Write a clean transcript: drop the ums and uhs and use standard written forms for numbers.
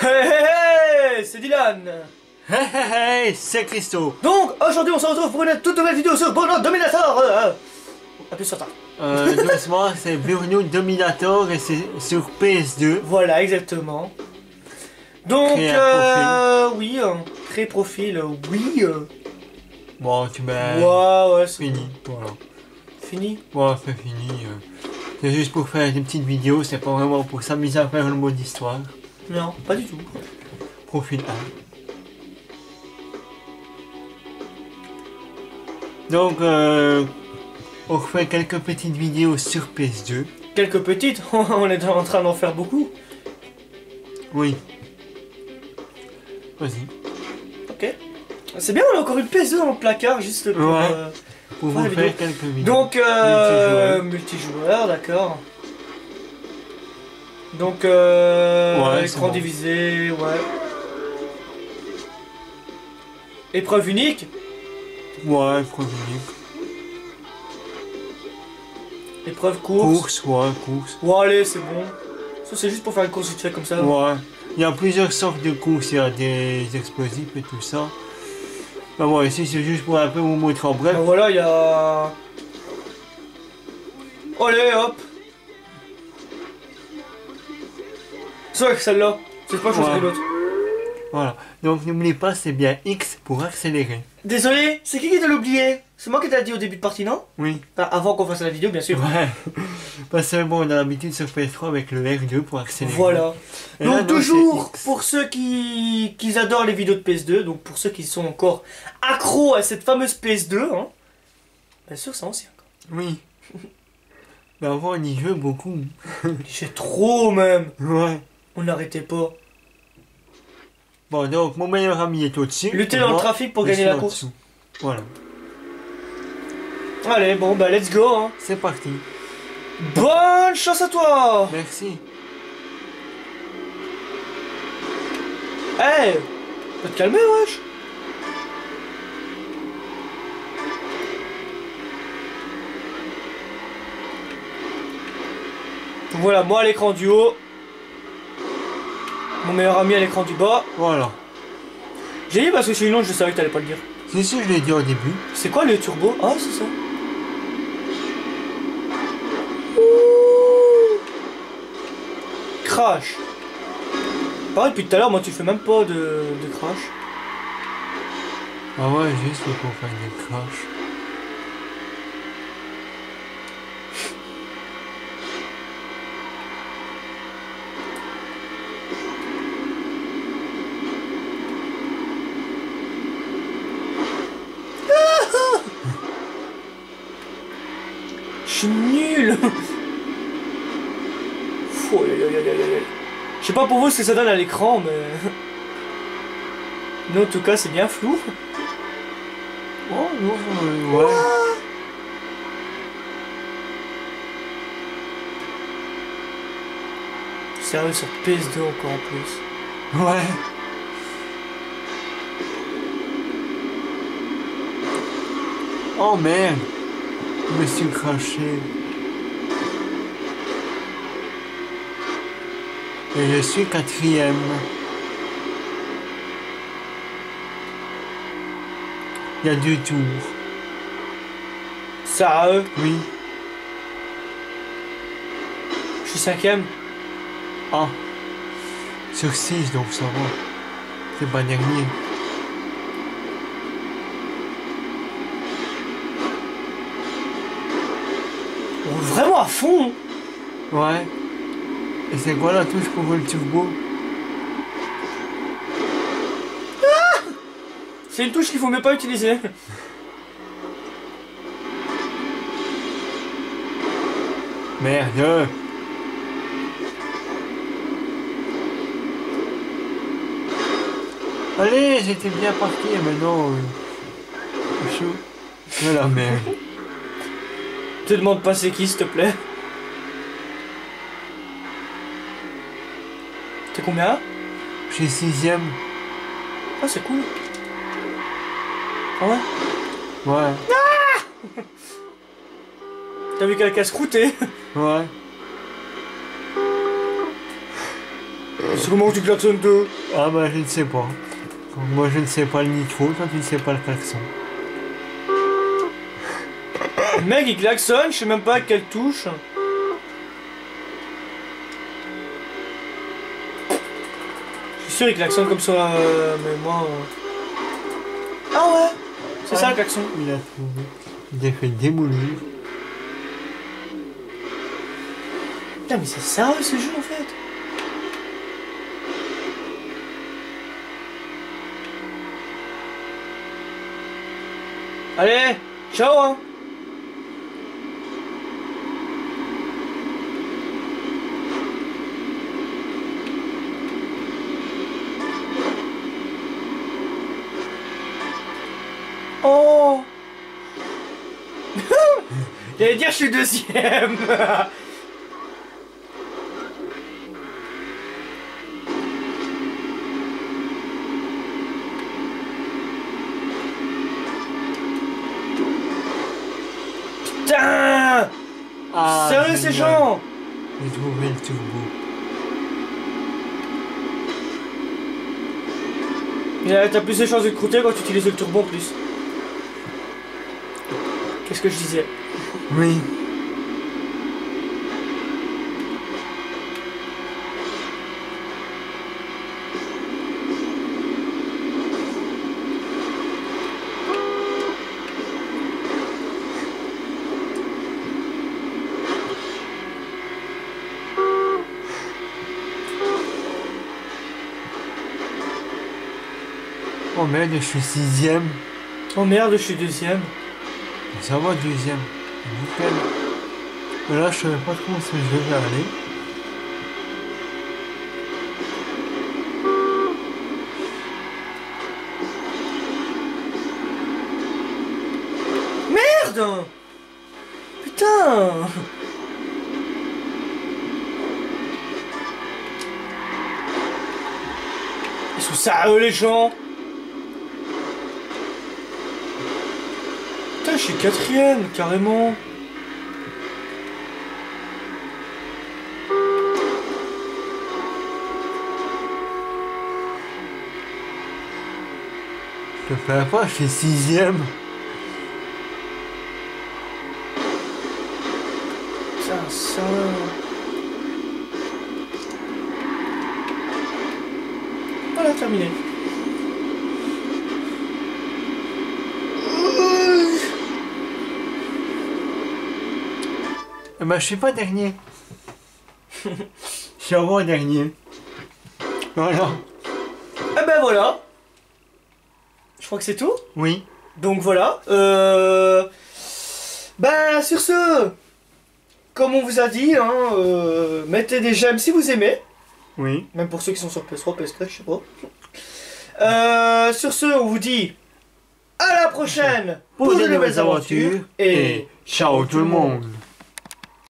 Hey hey hey, c'est Dylan. Hey hey hey, c'est Christo. Donc aujourd'hui on se retrouve pour une toute nouvelle vidéo sur Burnout Dominator. Appuie sur ça. Doucement, c'est Burnout Dominator et c'est sur PS2. Voilà, exactement. Donc, Créer un oui, créer profil, oui. Bon, tu mets... Ouais, c'est Fini, voilà. fini. Bon, c'est fini. C'est juste pour faire des petites vidéos, c'est pas vraiment pour s'amuser à faire le mode histoire. Non, pas du tout. Profil 1. Donc, on refait quelques petites vidéos sur PS2. Quelques petites, on est en train d'en faire beaucoup. Oui. Vas-y. Ok. C'est bien, on a encore une PS2 dans le placard, juste pour... Ouais. Pour faire vous la faire vidéo. quelques vidéos. Donc, multijoueur, d'accord. Donc, Ouais, écran bon. divisé, ouais. Épreuve unique. Ouais, premier. Épreuve course. Course, ouais, course. Ouais, allez, c'est bon. Ça, c'est juste pour faire une course vite fait comme ça. Ouais. Il y a plusieurs sortes de courses, il y a des explosifs et tout ça. Ben bon, ici c'est juste pour un peu vous montrer en bref. Ben voilà, il y a... Allez, hop. C'est vrai que celle-là, c'est pas choisir Ouais. l'autre. Voilà. Donc n'oubliez pas, c'est bien X pour accélérer. Désolé, c'est qui t'a l'oublié? C'est moi qui t'a dit au début de partie, non? Oui. Enfin, avant qu'on fasse la vidéo, bien sûr. Ouais. Parce que bon, on a l'habitude sur PS3 avec le R2 pour accélérer. Voilà. Et là, Donc non, toujours, c'est X. pour ceux qui adorent les vidéos de PS2, donc pour ceux qui sont encore accros à cette fameuse PS2, hein, bien sûr c'est ancien. Oui. Mais avant on y jouait beaucoup. J'ai trop même, Ouais. on n'arrêtait pas. Bon, donc mon meilleur ami est au-dessus. Lutter et dans le moi, trafic pour je gagner suis la en course. dessous. Voilà. Allez, bon bah let's go, hein. C'est parti. Bonne chance à toi. Merci. Hey, faut te calmer, wesh. Voilà, moi à l'écran du haut. Mon meilleur ami à l'écran du bas. Voilà. J'ai dit parce que sinon je savais que t'allais pas le dire. C'est sûr, je l'ai dit au début. C'est quoi le turbo? Ah, c'est ça. Crash. Pareil, depuis tout à l'heure, moi tu fais même pas de crash. Ah ouais, juste pour faire des crashs. Je suis nul. Fou, aïe, aïe, aïe, aïe, aïe. Je sais pas pour vous ce que ça donne à l'écran, mais... Mais en tout cas, c'est bien flou. Oh non, ouais. Sérieux, sur PS2 encore en plus. Ouais. Oh merde. Je me suis craché. Et je suis quatrième. Il y a 2 tours. Sérieux, Oui. je suis cinquième. Ah. Sur 6, donc ça va. C'est pas dernier. On est vraiment à fond. Ouais. Et c'est quoi la touche pour le turbo? C'est une touche qu'il faut même pas utiliser. Merde. Allez, j'étais bien parti et maintenant... c'est chaud. Mais la merde. Te demande pas c'est qui, s'il te plaît. T'es combien? Je suis 6ème. Ah, c'est cool. Ah ouais? Ouais. T'as vu quelqu'un se croûter? Ouais. C'est comment tu klaxonnes deux? Ah bah je ne sais pas. Moi je ne sais pas le nitro, toi tu ne sais pas le klaxon. Le mec il klaxonne, je sais même pas à quelle touche. Je suis sûr il klaxonne comme ça, mais moi... Ah ouais. C'est ça le klaxon. Il a trouvé. Il a fait démolir. Putain mais c'est sérieux ce jeu en fait. Allez, ciao hein. Oh. J'allais dire je suis deuxième. Putain. Ah, Sérieux ces génial. gens. J'ai trouvé le turbo. T'as plus de chances de croûter quand tu utilises le turbo en plus. Qu'est-ce que je disais? Oui. Oh merde, je suis 6ème. Oh merde, je suis deuxième. Ça va, 2ème. Nickel. Mais là, je savais pas trop où je devais aller. Merde. Putain. Ils sont sérieux les gens. Putain, je suis quatrième, carrément. Je te fais pas, je suis 6ème. Putain, ça... Voilà, terminé. Bah, je suis pas dernier. Je suis avant-dernier. Voilà. Eh ben voilà. Je crois que c'est tout. Oui. Donc voilà. Ben sur ce, comme on vous a dit, hein, mettez des j'aime si vous aimez. Oui. Même pour ceux qui sont sur PS3, PS4, je sais pas. Sur ce, on vous dit à la prochaine Pour de nouvelles aventures. Et ciao tout le monde.